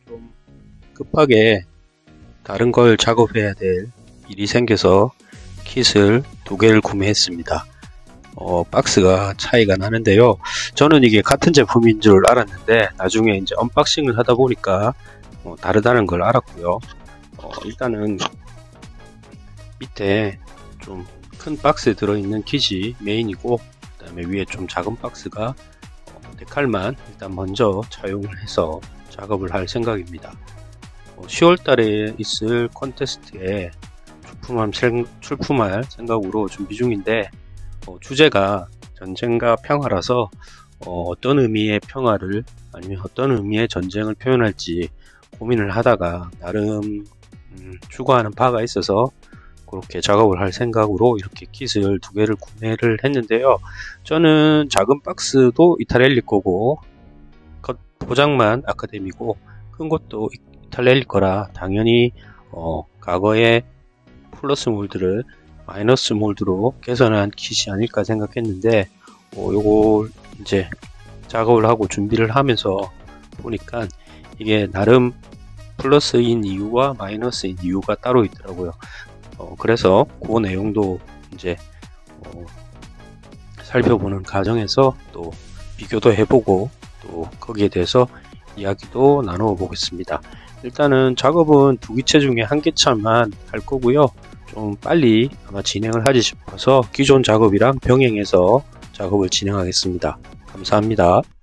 좀 급하게 다른 걸 작업해야 될 일이 생겨서 킷을 2개를 구매했습니다. 박스가 차이가 나는데요. 저는 이게 같은 제품인 줄 알았는데 나중에 이제 언박싱을 하다 보니까 다르다는 걸 알았고요. 일단은 밑에 좀 큰 박스에 들어있는 킷이 메인이고, 그 다음에 위에 좀 작은 박스가 데칼만 일단 먼저 차용을 해서 작업을 할 생각입니다. 10월달에 있을 콘테스트에 출품할 생각으로 준비 중인데, 주제가 전쟁과 평화라서 어떤 의미의 평화를 아니면 어떤 의미의 전쟁을 표현할지 고민을 하다가 나름 추구하는 바가 있어서 그렇게 작업을 할 생각으로 이렇게 킷을 2개를 구매를 했는데요. 저는 작은 박스도 이탈리아 거고 겉 포장만 아카데미고 큰 것도 이탈리아 거라 당연히 과거에 플러스 몰드를 마이너스 몰드로 개선한 킷이 아닐까 생각했는데, 요걸 이제 작업을 하고 준비를 하면서 보니까 이게 나름 플러스인 이유와 마이너스인 이유가 따로 있더라고요. 그래서 그 내용도 이제 살펴보는 과정에서 또 비교도 해보고 또 거기에 대해서 이야기도 나누어 보겠습니다. 일단은 작업은 2기체 중에 1기차만 할 거고요. 좀 빨리 아마 진행을 하지 싶어서 기존 작업이랑 병행해서 작업을 진행하겠습니다. 감사합니다.